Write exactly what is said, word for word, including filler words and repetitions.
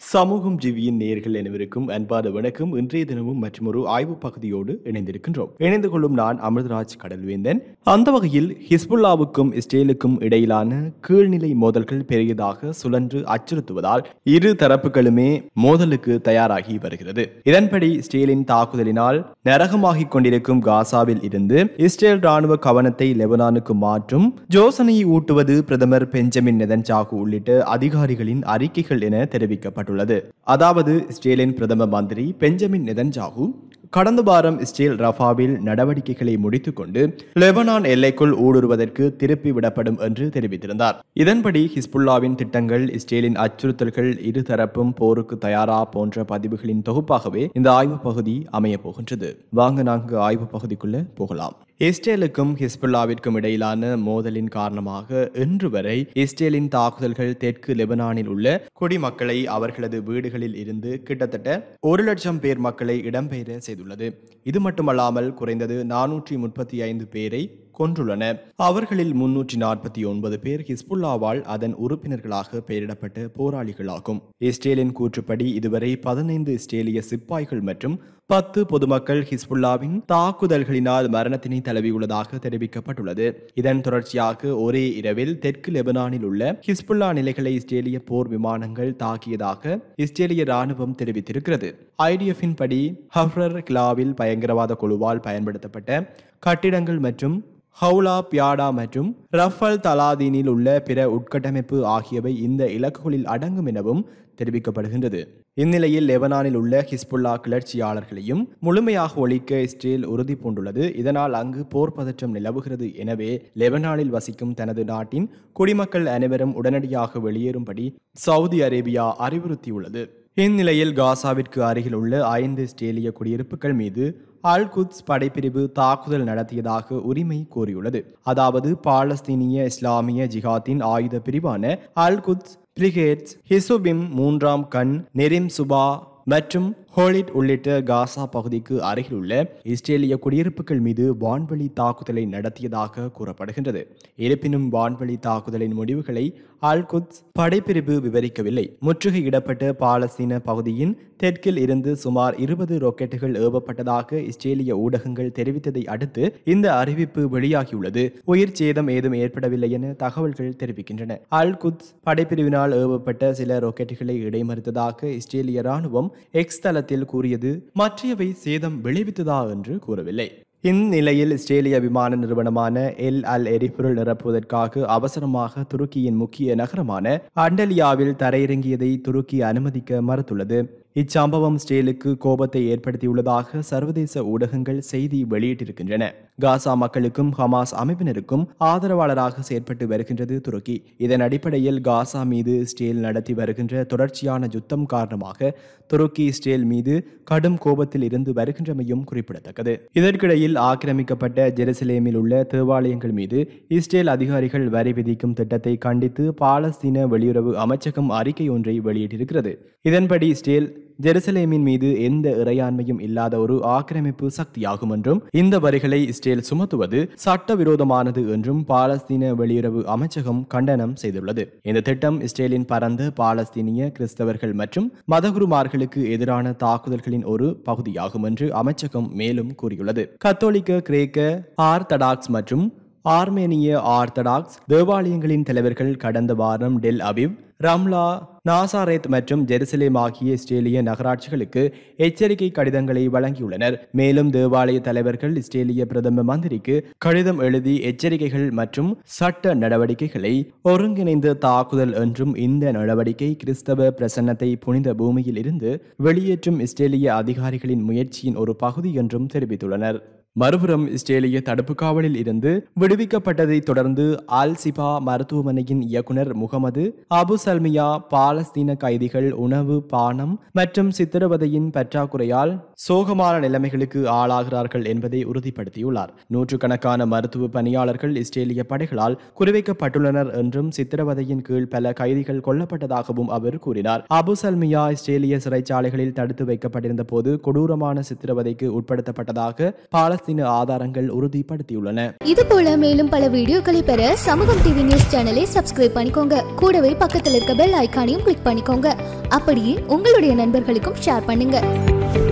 சமூகம் ஜீவியின் நேர்கள் அனைவருக்கும் அன்பான வணக்கம். இன்றைய தினமும் மற்றொரு ஆய்வு பகுதியோடு இணைந்திருக்கின்றோம். இணைந்து கொள்ளும் நான் அமிர்தராஜ் கடல்வேந்தன். அந்த வகையில் ஹிஸ்புல்லாவுக்கும் இஸ்ரேலுக்கும் இடையிலான கீழ்நிலை மோதல்கள் பெரியதாக சுழன்று அச்சுறுத்துவதால் இரு தரப்புகளுமே மோதலுக்கு தயாராகி வருகிறது. இதன்படி இஸ்ரேலின் தாக்குதலினால் நரகமாகிக் கொண்டிருக்கும் காசாவில் இருந்து இஸ்ரேல் ராணுவ கவனத்தை லெபனானுக்கு மாற்றும் யோசனையை ஊட்டுவது பிரதமர் பெஞ்சமின் நெதன்யாகு உள்ளிட்ட அதிகாரிகளின் அறிக்கைகள் என தெரிவிக்கப்பட்டது. அதாவது இஸ்ரேலின் பிரதம மந்திரி பெஞ்சமின் நெதன்யாகு கடந்த வாரம் இஸ்ரேல் ரஃபாவில் நடவடிக்கைகளை முடித்துக் கொண்டு லெபனான் எல்லைக்குள் ஊடுருவதற்கு திருப்பி விடப்படும் என்று தெரிவித்திருந்தார். இதன்படி ஹிஸ்புல்லாவின் திட்டங்கள், இஸ்ரேலின் அச்சுறுத்தல்கள், இருதரப்பும் போருக்கு தயாரா போன்ற பதிவுகளின் தொகுப்பாகவே இந்த ஆய்வு பகுதி அமைய போகின்றது. வாங்க நான்கு ஆய்வு பகுதிக்குள்ள போகலாம். இஸ்ரேலுக்கும் ஹிஸ்புல்லாவிற்கும் இடையிலான மோதலின் காரணமாக இன்று வரை இஸ்ரேலின் தாக்குதல்கள் தெற்கு லெபனானில் உள்ள குடிமக்களை அவர்களது வீடுகளில் இருந்து கிட்டத்தட்ட ஒரு லட்சம் பேர் மக்களை இடம்பெயர செய்துள்ளது. இது மட்டுமல்லாமல் குறைந்தது நானூற்றி முப்பத்தி ஐந்து பேரை கொன்றுள்ளன. அவர்களில் முன்னூற்றி நாற்பத்தி ஒன்பது பேர் ஹிஸ்புல்லாவால் அதன் உறுப்பினர்களாக பெயரிடப்பட்ட போராளிகளாகும். இஸ்ரேலின் கூற்றுப்படி இதுவரை பதினைந்து இஸ்ரேலிய சிப்பாய்கள் மற்றும் பத்து பொதுமக்கள் ஹிஸ்புல்லாவின் தாக்குதல்களினால் மரணத்தினை தழுவியுள்ளதாக தெரிவிக்கப்பட்டுள்ளது. இதன் தொடர்ச்சியாக ஒரே இரவில் தெற்கு லெபனானில் உள்ள ஹிஸ்புல்லா நிலைகளை இஸ்ரேலிய போர் விமானங்கள் தாக்கியதாக இஸ்ரேலிய ராணுவம் தெரிவித்திருக்கிறது. ஐடிஎஃபின் படி ஹஃப்ரர் கிலாவில் பயங்கரவாத குழுவால் பயன்படுத்தப்பட்ட கட்டிடங்கள் மற்றும் ஹவுலா பியாடா மற்றும் ரஃபல் தலாதீனில் உள்ள பிற உட்கட்டமைப்பு ஆகியவை இந்த இலக்குகளில் அடங்கும் எனவும் தெரிவிக்கப்படுகின்றது. இந்நிலையில் லெபனானில் உள்ள ஹிஸ்புல்லா கிளர்ச்சியாளர்களையும் முழுமையாக ஒழிக்க இஸ்ரேல் உறுதி பூண்டுள்ளது. இதனால் அங்கு போர் பதற்றம் நிலவுகிறது. எனவே லெபனானில் வசிக்கும் தனது நாட்டின் குடிமக்கள் அனைவரும் உடனடியாக வெளியேறும்படி சவுதி அரேபியா அறிவுறுத்தியுள்ளது. இந்நிலையில் காசாவிற்கு அருகில் உள்ள ஐந்து இஸ்ரேலிய குடியிருப்புகள் மீது அல் குத்ஸ் படைப்பிரிவு தாக்குதல் நடத்தியதாக உரிமை கோரியுள்ளது. அதாவது பாலஸ்தீனிய இஸ்லாமிய ஜிஹாத்தின் ஆயுத பிரிவான அல் குத்ஸ் பிரிகேட்ஸ், ஹிசுபிம், மூன்றாம் கண், நெரிம் சுபா மற்றும் ஹோலிட் உள்ளிட்ட காசா பகுதிக்கு அருகில் உள்ள இஸ்ரேலிய குடியிருப்புகள் மீது வான்வழி தாக்குதலை நடத்தியதாக கூறப்படுகின்றது. இருப்பினும் வான்வழி தாக்குதலின் முடிவுகளை அல் குத்ஸ் படைப்பிரிவு விவரிக்கவில்லை. முற்றுகையிடப்பட்ட பாலஸ்தீன பகுதியின் தெற்கில் இருந்து சுமார் இருபது ராக்கெட்டுகள் ஏவப்பட்டதாக இஸ்ரேலிய ஊடகங்கள் தெரிவித்ததை அடுத்து இந்த அறிவிப்பு வெளியாகியுள்ளது. உயிர் சேதம் ஏதும் ஏற்படவில்லை என தகவல்கள் தெரிவிக்கின்றன. அல் குத்ஸ் படைப்பிரிவினால் ஏவப்பட்ட சில ராக்கெட்டுகளை இடைமறித்ததாக இஸ்ரேலிய ராணுவம் எக்ஸ் தளத்தில் கூறியது. மற்றவை சேதம் விளைவித்ததா என்று கூறவில்லை. இந்நிலையில் இஸ்ரேலிய விமான நிறுவனமான எல் அல் எரிபொருள் நிரப்புவதற்காக அவசரமாக துருக்கியின் முக்கிய நகரமான அண்டலியாவில் தரையிறங்கியதை துருக்கி அனுமதிக்க மறுத்துள்ளது. இச்சம்பவம் இஸ்ரேலுக்கு கோபத்தை ஏற்படுத்தியுள்ளதாக சர்வதேச ஊடகங்கள் செய்தி வெளியிட்டிருக்கின்றன. காசா மக்களுக்கும் ஹமாஸ் அமைப்பினருக்கும் ஆதரவாளராக செயற்பட்டு வருகின்றது துருக்கி. இதன் அடிப்படையில் காசா மீது இஸ்ரேல் நடத்தி வருகின்ற தொடர்ச்சியான யுத்தம் காரணமாக துருக்கி இஸ்ரேல் மீது கடும் கோபத்தில் இருந்து வருகின்றமையும் குறிப்பிடத்தக்கது. இதற்கிடையில் ஆக்கிரமிக்கப்பட்ட ஜெருசலேமில் உள்ள தேவாலயங்கள் மீது இஸ்ரேல் அதிகாரிகள் வரி விதிக்கும் திட்டத்தை கண்டித்து பாலஸ்தீன வெளியுறவு அமைச்சகம் அறிக்கை ஒன்றை வெளியிட்டிருக்கிறது. இதன்படி இஸ்ரேல் ஜெருசலேமின் மீது எந்த இறையாண்மையும் இல்லாத ஒரு ஆக்கிரமிப்பு சக்தியாகும் என்றும் இந்த வரிகளை இஸ்ரேல் சுமத்துவது சட்டவிரோதமானது என்றும் பாலஸ்தீன வெளியுறவு அமைச்சகம் கண்டனம் செய்துள்ளது. இந்த திட்டம் இஸ்ரேலின் பரந்த பாலஸ்தீனிய கிறிஸ்தவர்கள் மற்றும் மதகுருமார்களுக்கு எதிரான தாக்குதல்களின் ஒரு பகுதியாகும் என்று அமைச்சகம் மேலும் கூறியுள்ளது. கத்தோலிக்க, கிரேக்க ஆர்த்தடாக்ஸ் மற்றும் ஆர்மேனிய ஆர்த்தடாக்ஸ் தேவாலயங்களின் தலைவர்கள் கடந்த வாரம் டெல் அவிவ், ரம்லா, நாசாரேத் மற்றும் ஜெருசலேம் ஆகிய இஸ்ரேலிய நகராட்சிகளுக்கு எச்சரிக்கை கடிதங்களை வழங்கியுள்ளனர். மேலும் தேவாலய தலைவர்கள் இஸ்ரேலிய பிரதம மந்திரிக்கு கடிதம் எழுதி எச்சரிக்கைகள் மற்றும் சட்ட நடவடிக்கைகளை ஒருங்கிணைந்த தாக்குதல் என்றும் இந்த நடவடிக்கை கிறிஸ்தவ பிரசன்னத்தை புனித பூமியில் இருந்து வெளியேற்றும் இஸ்ரேலிய அதிகாரிகளின் முயற்சியின் ஒரு பகுதி என்றும் தெரிவித்துள்ளனர். மறுபுறம் இஸ்ரேலிய தடுப்பு காவலில் இருந்து விடுவிக்கப்பட்டதை தொடர்ந்து அல் சிபா மருத்துவமனையின் இயக்குனர் முகமது அபு சல்மியா பாலஸ்தீன கைதிகள் உணவு, பானம் மற்றும் சித்திரவதையின் பற்றாக்குறையால் சோகமான நிலைமைகளுக்கு ஆளாகிறார்கள் என்பதை உறுதிப்படுத்தியுள்ளார். நூற்றுக்கணக்கான மருத்துவ பணியாளர்கள் இஸ்ரேலிய படைகளால் குறிவைக்கப்பட்டுள்ளனர் என்றும் சித்திரவதையின் கீழ் பல கைதிகள் கொல்லப்பட்டதாகவும் அவர் கூறினார். அபு சல்மியா இஸ்ரேலிய சிறைச்சாலைகளில் தடுத்து வைக்கப்பட்டிருந்த போது கொடூரமான சித்திரவதைக்கு உட்படுத்தப்பட்டதாக பாலஸ்தீன ஆதாரங்கள் உறுதிப்படுத்தியுள்ளன. இது போல மேலும் பல வீடியோக்களை பெற சமூகம் டிவி நியூஸ் சேனலை சப்ஸ்கிரைப் பண்ணிக்கோங்க. கூடவே பக்கத்தில் இருக்க பெல் ஐகானையும் கிளிக் பண்ணிக்கோங்க. அப்படியே உங்களுடைய நண்பர்களுக்கும் ஷேர் பண்ணுங்க.